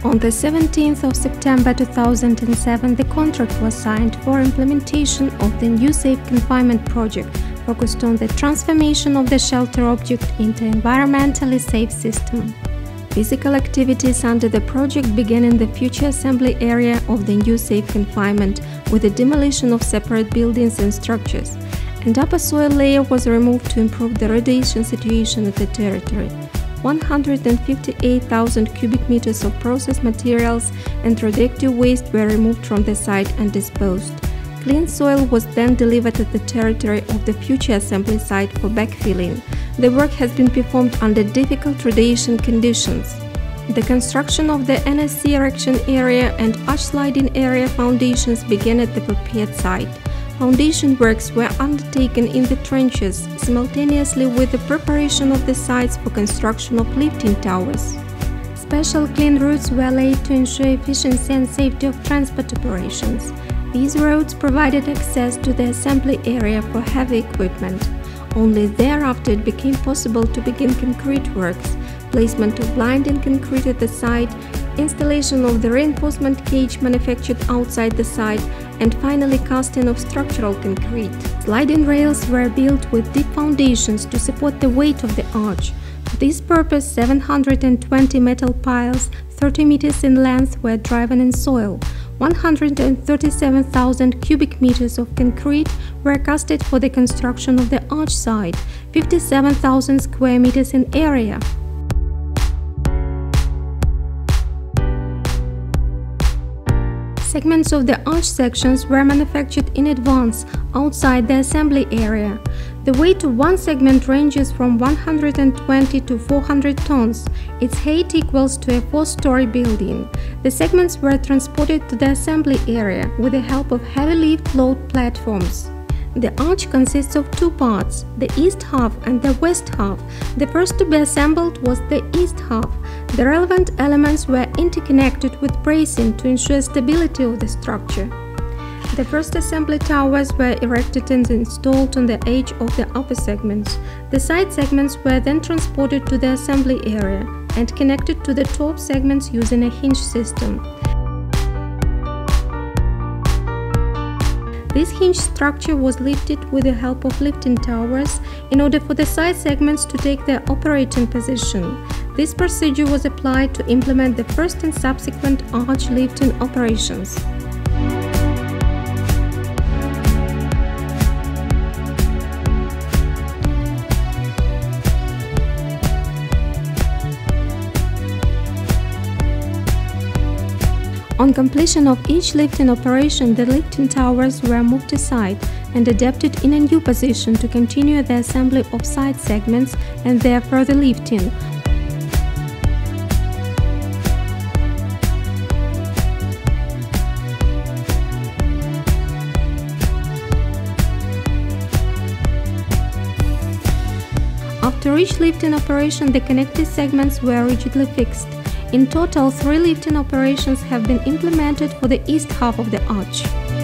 On the 17th of September 2007, the contract was signed for implementation of the new safe confinement project, focused on the transformation of the shelter object into environmentally safe system. Physical activities under the project began in the future assembly area of the new safe confinement with the demolition of separate buildings and structures, and upper soil layer was removed to improve the radiation situation at the territory. 158,000 cubic meters of processed materials and radioactive waste were removed from the site and disposed. Clean soil was then delivered at the territory of the future assembly site for backfilling. The work has been performed under difficult radiation conditions. The construction of the NSC erection area and arch sliding area foundations began at the prepared site. Foundation works were undertaken in the trenches, simultaneously with the preparation of the sites for construction of lifting towers. Special clean routes were laid to ensure efficiency and safety of transport operations. These roads provided access to the assembly area for heavy equipment. Only thereafter it became possible to begin concrete works, placement of blinding concrete at the site, installation of the reinforcement cage manufactured outside the site, and finally casting of structural concrete. Sliding rails were built with deep foundations to support the weight of the arch. For this purpose, 720 metal piles, 30 meters in length, were driven in soil. 137,000 cubic meters of concrete were casted for the construction of the arch side, 57,000 square meters in area. Segments of the arch sections were manufactured in advance, outside the assembly area. The weight of one segment ranges from 120 to 400 tons. Its height equals to a 4-story building. The segments were transported to the assembly area with the help of heavy lift load platforms. The arch consists of two parts, the east half and the west half. The first to be assembled was the east half. The relevant elements were interconnected with bracing to ensure stability of the structure. The first assembly towers were erected and installed on the edge of the upper segments. The side segments were then transported to the assembly area and connected to the top segments using a hinge system. This hinge structure was lifted with the help of lifting towers in order for the side segments to take their operating position. This procedure was applied to implement the first and subsequent arch lifting operations. On completion of each lifting operation, the lifting towers were moved aside and adapted in a new position to continue the assembly of side segments and their further lifting. After each lifting operation, the connected segments were rigidly fixed. In total, 3 lifting operations have been implemented for the east half of the arch.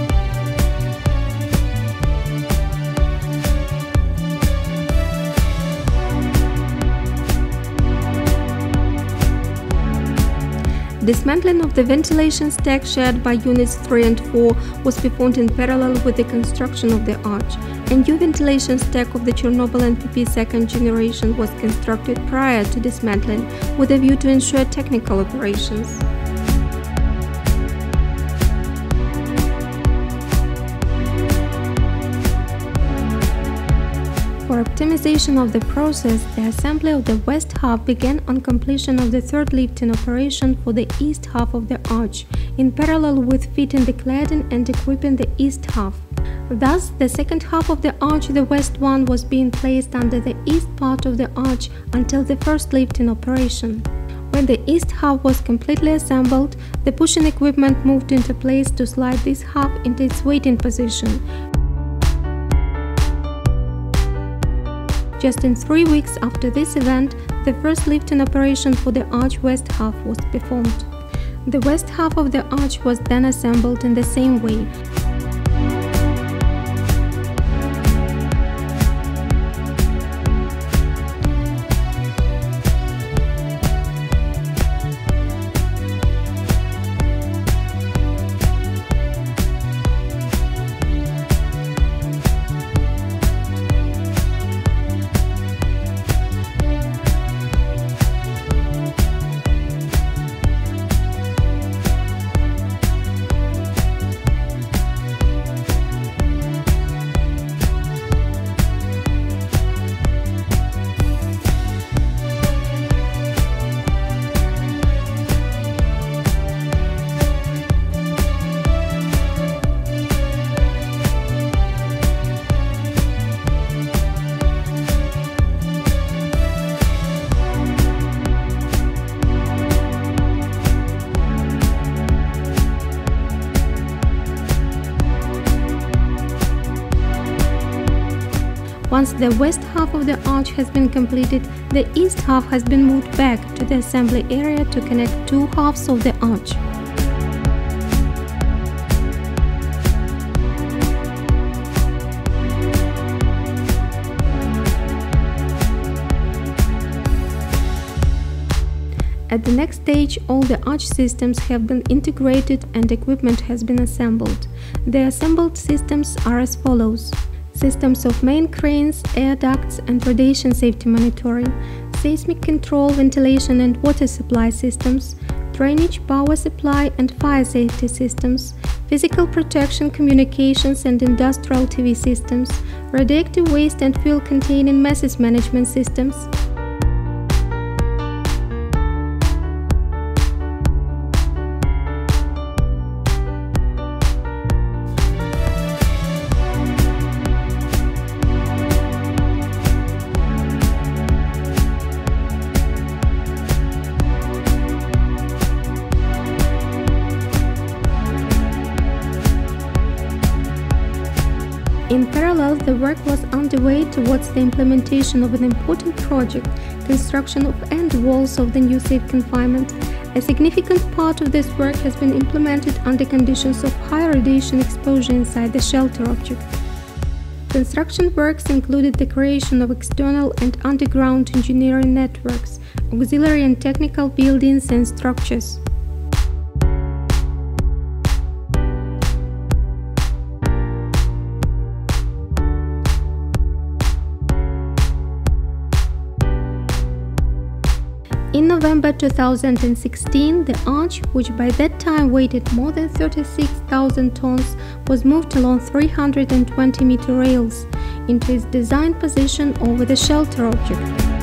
Dismantling of the ventilation stack shared by units 3 and 4 was performed in parallel with the construction of the arch. A new ventilation stack of the Chernobyl NPP second generation was constructed prior to dismantling with a view to ensure technical operations. For optimization of the process, the assembly of the west half began on completion of the third lifting operation for the east half of the arch, in parallel with fitting the cladding and equipping the east half. Thus, the second half of the arch, the west one, was being placed under the east part of the arch until the first lifting operation. When the east half was completely assembled, the pushing equipment moved into place to slide this half into its waiting position. Just in 3 weeks after this event, the first lifting operation for the arch west half was performed. The west half of the arch was then assembled in the same way. Once the west half of the arch has been completed, the east half has been moved back to the assembly area to connect two halves of the arch. At the next stage, all the arch systems have been integrated and equipment has been assembled. The assembled systems are as follows: systems of main cranes, air ducts and radiation safety monitoring, seismic control, ventilation and water supply systems, drainage, power supply and fire safety systems, physical protection, communications and industrial TV systems, radioactive waste and fuel containing masses management systems. In parallel, the work was underway towards the implementation of an important project, construction of end walls of the new safe confinement. A significant part of this work has been implemented under conditions of high radiation exposure inside the shelter object. Construction works included the creation of external and underground engineering networks, auxiliary and technical buildings and structures. In November 2016, the arch, which by that time weighed more than 36,000 tons, was moved along 320-meter rails into its designed position over the shelter object.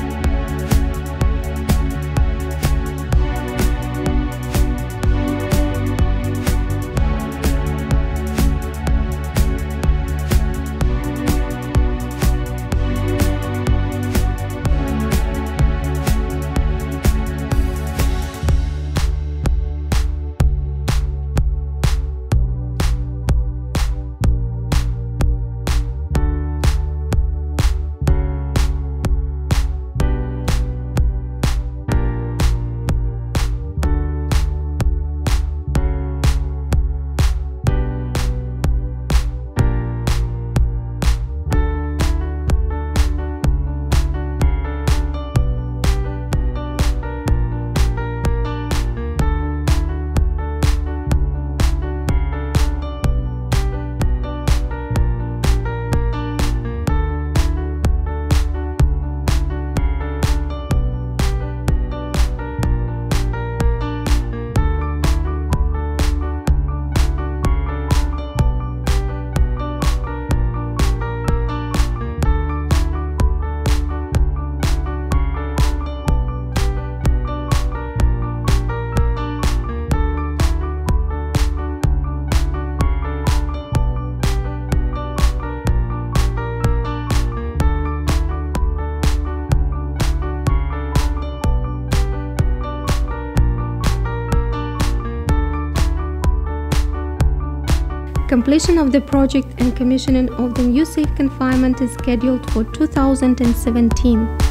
Completion of the project and commissioning of the new safe confinement is scheduled for 2017.